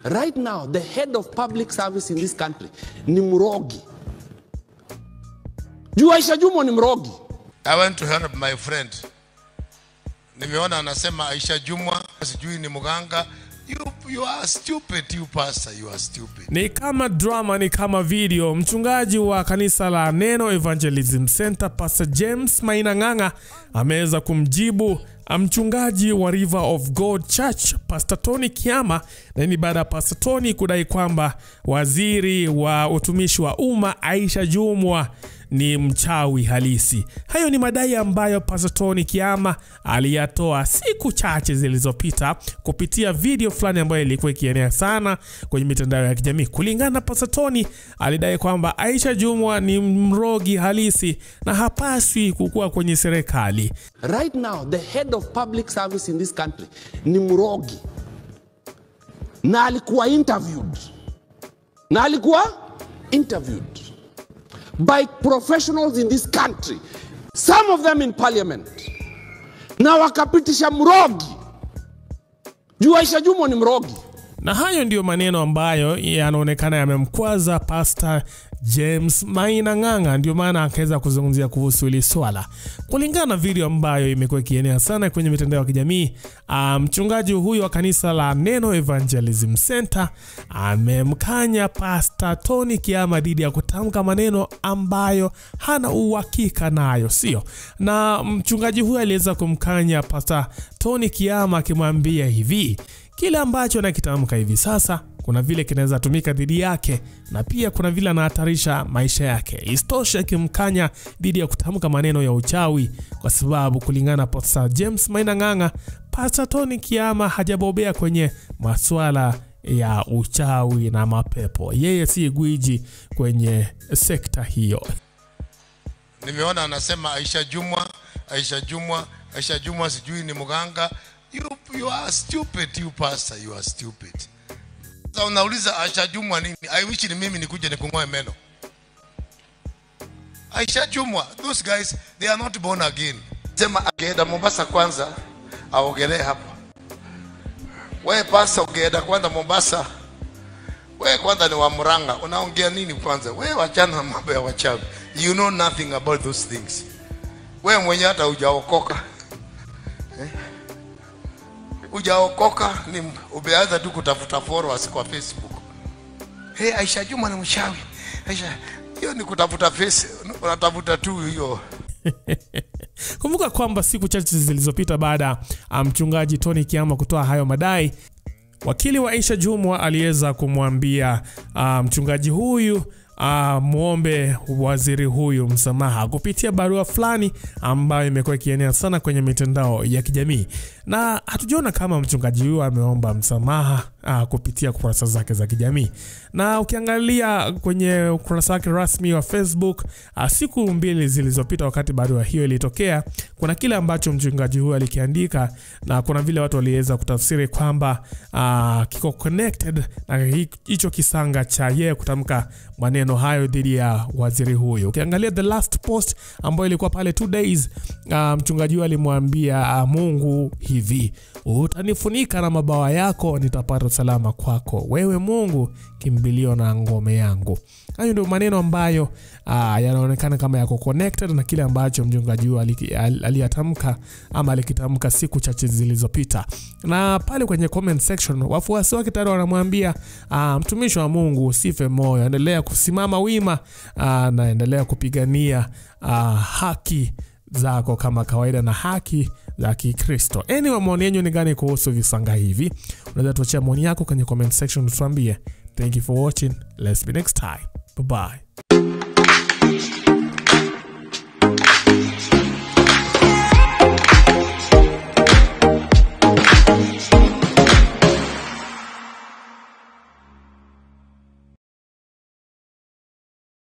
Right now, the head of public service in this country ni mrogi. Aisha Jumwa ni mrogi. I went to help my friend. Nimeona anasema Aisha Jumwa sijui ni Nganga. You are stupid, you pastor, you are stupid. Ni kama drama, ni kama video. Mchungaji wa kanisa la Neno Evangelism Center, Pastor James Nganga, ameweza kumjibu mchungaji wa River of God Church, Pastor Tony Kiama, na ni baada ya Pastor Tony kudai kwamba waziri wa utumishi wa umma Aisha Jumwa ni mchawi halisi. Hayo ni madai ambayo Pastor Tony Kiama aliyatoa siku chache zilizopita kupitia video fulani ambayo ilikuwa ikienea sana kwenye mitandao ya kijamii. Kulingana na Pastor Tony, alidai kwamba Aisha Jumwa ni mrogi halisi na hapaswi kukua kwenye serikali. Right now, the head of public service in this country ni mrogi. Na alikuwa interviewed by professionals in this country, some of them in parliament, na wakapitisha mrogi. Aisha Jumwa ni mrogi. Na hayo ndio maneno ambayo yanaonekana yamemkwaza Pastor James Nganga, ndio maana akaweza kuzungumzia kuhusu hili swala. Kulingana na video ambayo imekuwa ikienea sana kwenye mitandao ya kijamii, mchungaji huyu wa kanisa la Neno Evangelism Center amemkanya Pastor Tony Kiama dhidi ya kutamka maneno ambayo hana uhakika nayo, sio? Na mchungaji huyu aliweza kumkanya Pastor Tony Kiama akimwambia hivi: kile ambacho anakitamka hivi sasa kuna vile kinaweza tumika dhidi yake, na pia kuna vile anahatarisha maisha yake. Istosha akimkanya dhidi ya kutamka maneno ya uchawi, kwa sababu kulingana na Pastor James Nganga, Pastor Tony Kiama hajabobea kwenye masuala ya uchawi na mapepo. Yeye si gwiji kwenye sekta hiyo. Nimeona anasema Aisha Jumwa sijui ni Nganga. You are stupid, you pastor, you are stupid. Sasa unauliza Aisha Jumwa nini? I wish ni mimi nikuje nikungoe meno. Aisha Jumwa, those guys, they are not born again. Sema akienda Mombasa kwanza, aogelee hapa. Wewe pastor ukienda kwanza Mombasa, wewe kwanza ni wa Muranga, unaongea nini kwanza? Wewe wachana na mambo ya wachawi. You know nothing about those things. Wewe mwenyewe hata hujaokoka. Hujaokoka, ni umeanza tu kutafuta followers kwa Facebook. Hey, Aisha Jumwa ni mchawi. Aisha, hiyo ni kutafuta face, unatafuta tu hiyo. Kumbuka kwamba siku chache zilizopita baada mchungaji Tony Kiama kutoa hayo madai, wakili wa Aisha Jumwa aliweza kumwambia mchungaji huyu muombe waziri huyu msamaha kupitia barua fulani ambayo imekuwa ikienea sana kwenye mitandao ya kijamii. Na hatujaona kama mchungaji huyu ameomba msamaha kupitia kurasa zake za kijamii. Na ukiangalia kwenye ukurasa wake rasmi wa Facebook, siku 2 zilizopita wakati barua hiyo ilitokea, kuna kile ambacho mchungaji huyu alikiandika, na kuna vile watu waliweza kutafsiri kwamba kiko connected na hicho kisanga cha yeye kutamka maneno hayo dhidi ya waziri huyu. Ukiangalia the last post ambayo ilikuwa pale 2 days, mchungaji huyu alimwambia Mungu hivi: utanifunika na mabawa yako, nitapata salama kwako, wewe Mungu kimbilio na ngome yangu. Hayo ndio maneno ambayo yanaonekana kama yako connected na kile ambacho mchungaji huyu aliyatamka ama alikitamka siku chache zilizopita. Na pale kwenye comment section wafuasi wake tayari wanamwambia mtumishi wa Mungu usife moyo, endelea kusimama wima na endelea kupigania haki zako kama kawaida na haki za Kikristo. Anyway, maoni yenu ni gani kuhusu visanga hivi? Unaweza tuachia maoni yako kwenye comment section tuambie. Thank you for watching. Let's be next time. Bye bye.